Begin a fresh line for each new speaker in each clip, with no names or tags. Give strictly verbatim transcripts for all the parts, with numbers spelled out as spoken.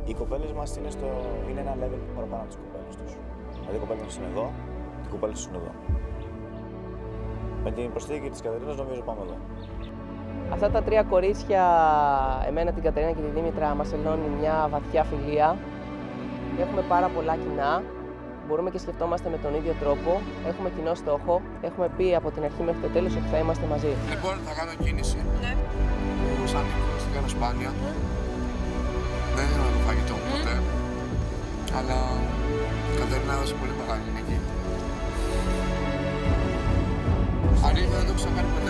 Οι κοπέλες μας είναι, στο... είναι ένα level παραπάνω από τις κοπέλες τους. Δηλαδή οι κοπέλες μας είναι εδώ, οι κοπέλες τους είναι εδώ. Με την προσθήκη της Κατερίνας νομίζω πάμε εδώ.
Αυτά τα τρία κορίτσια, εμένα, την Κατερίνα και τη Δήμητρα, μας ενώνει μια βαθιά φιλία. Έχουμε πάρα πολλά κοινά. Μπορούμε και σκεφτόμαστε με τον ίδιο τρόπο. Έχουμε κοινό στόχο. Έχουμε πει από την αρχή μέχρι το τέλος ότι θα είμαστε μαζί.
Λοιπόν, θα κάνω κίνηση. Ναι. Σαν νύχτα στην κάνω σπάνια. Δεν δίνω το φαγητό μου ποτέ. Αλλά η Κατερίνα έδωσε πολύ μεγάλη νίκη. Αλήθεια δεν το ξανακάνει ποτέ.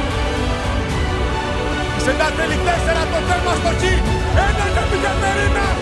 Σε τα τέλη τέσσερα το θέμα στο χ. Ένα για την Κατερίνα.